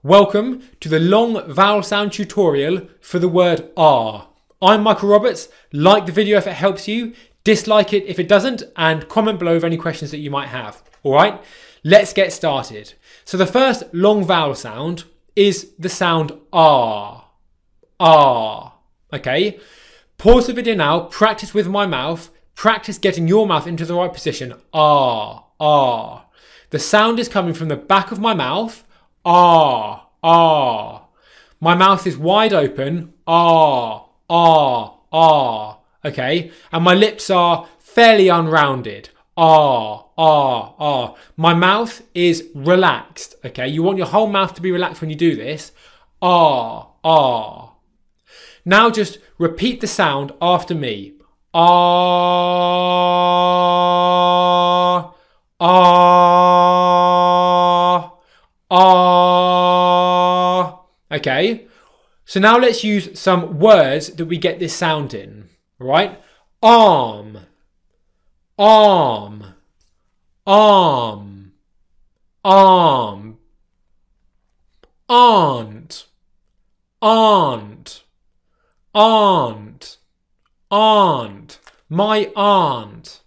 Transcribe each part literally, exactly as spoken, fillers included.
Welcome to the long vowel sound tutorial for the word R. I'm Michael Roberts. Like the video if it helps you, dislike it if it doesn't, and comment below with any questions that you might have. Alright, let's get started. So the first long vowel sound is the sound R. R. Okay, pause the video now, practice with my mouth, practice getting your mouth into the right position. R. R. The sound is coming from the back of my mouth. R, R. My mouth is wide open. R, R, R. Okay, and my lips are fairly unrounded. R, R, R. My mouth is relaxed. Okay, you want your whole mouth to be relaxed when you do this. R, R. Now just repeat the sound after me. R, R, R. Okay, so now let's use some words that we get this sound in, right? Arm, arm, arm, arm, aunt, aunt, aunt, aunt, my aunt.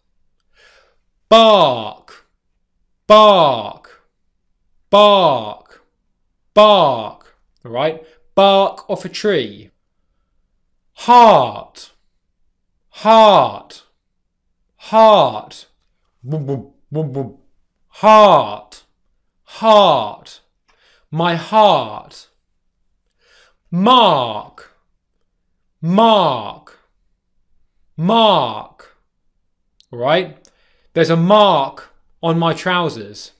Bark, bark, bark, bark, all right? Bark off a tree. Heart, heart, heart, boom, boom, boom, boom. Heart, heart, my heart. Mark, mark, mark, all right? There's a mark on my trousers.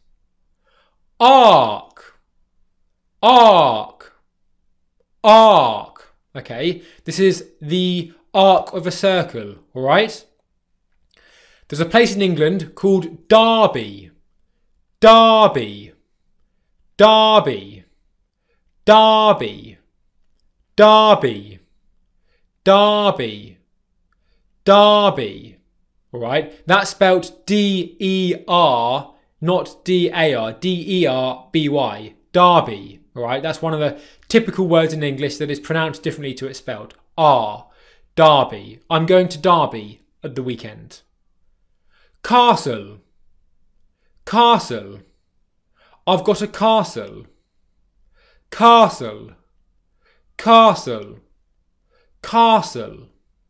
Arc, arc, arc. Okay, this is the arc of a circle, all right? There's a place in England called Derby. Derby, Derby, Derby, Derby, Derby, Derby. All right, that's spelt D E R, not D A R, D E R B Y, Derby. All right, that's one of the typical words in English that is pronounced differently to it's spelled. R, Derby. I'm going to Derby at the weekend. Castle, castle. I've got a castle. Castle, castle, castle.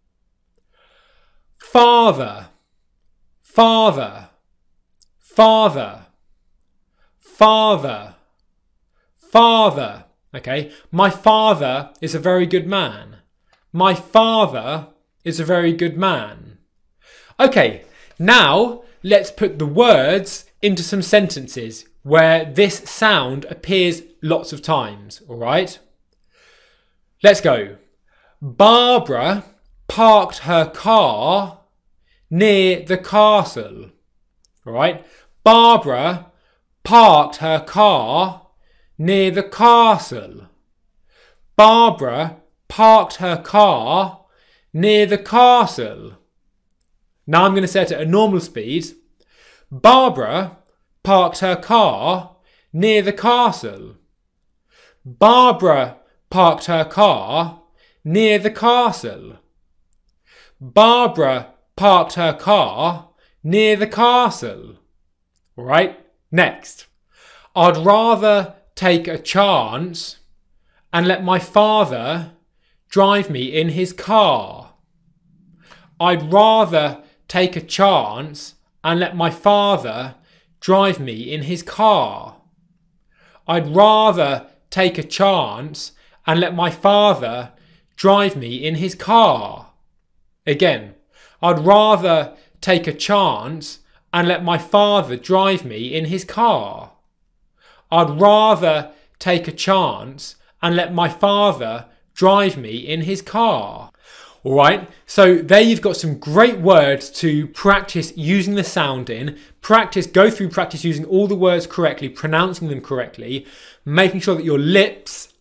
Father, father, father, father, father. Okay, my father is a very good man. My father is a very good man. Okay, now let's put the words into some sentences where this sound appears lots of times, all right? Let's go. Barbara parked her car near the castle. All right, Barbara parked her car near the castle. Barbara parked her car near the castle. Now I'm going to set it at a normal speed. Barbara parked her car near the castle. Barbara parked her car near the castle. Barbara parked her car near the castle. All right, next. I'd rather take a chance and let my father drive me in his car. I'd rather take a chance and let my father drive me in his car. I'd rather take a chance and let my father drive me in his car. Again, I'd rather take a chance and let my father drive me in his car. I'd rather take a chance and let my father drive me in his car. All right, so there you've got some great words to practice using the sound in. Practice, go through practice using all the words correctly, pronouncing them correctly, making sure that your lips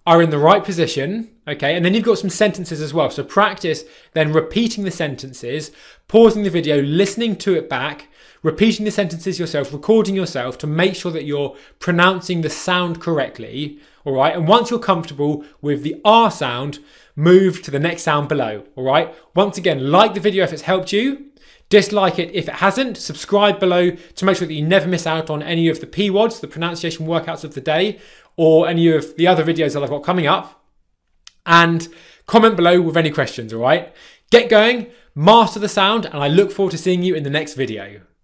are in the right position, okay? And then you've got some sentences as well. So practice then repeating the sentences, pausing the video, listening to it back, repeating the sentences yourself, recording yourself to make sure that you're pronouncing the sound correctly, all right? And once you're comfortable with the R sound, move to the next sound below, all right? Once again, like the video if it's helped you, dislike it if it hasn't, subscribe below to make sure that you never miss out on any of the P WODs, the pronunciation workouts of the day, or any of the other videos that I've got coming up. And comment below with any questions, all right? Get going, master the sound, and I look forward to seeing you in the next video.